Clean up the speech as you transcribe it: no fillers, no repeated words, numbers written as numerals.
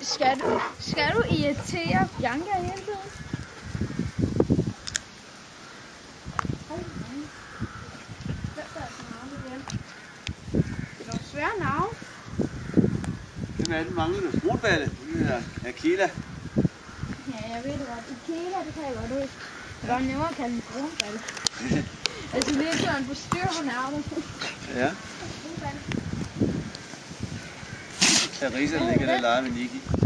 Skal du irritere Bianca hele tiden? Det er svære navn. Hvem er den manglende? Brunballe. Det er Akela. Ja, jeg ved det godt. Akela, det kan jeg godt huske. Det var nemmere at kalde den brunballe. Altså virkelig en forstyr på navnet. Ja. Teresa ligger der og leger med Niki.